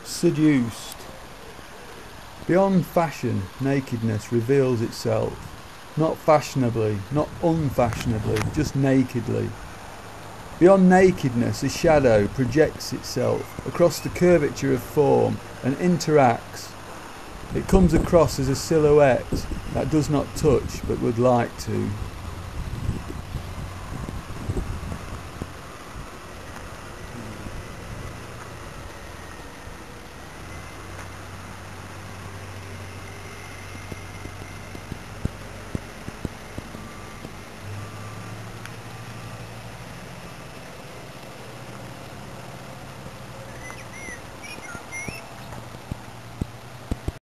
Seduced. Beyond fashion, nakedness reveals itself. Not fashionably, not unfashionably, just nakedly. Beyond nakedness, a shadow projects itself across the curvature of form and interacts. It comes across as a silhouette that does not touch but would like to.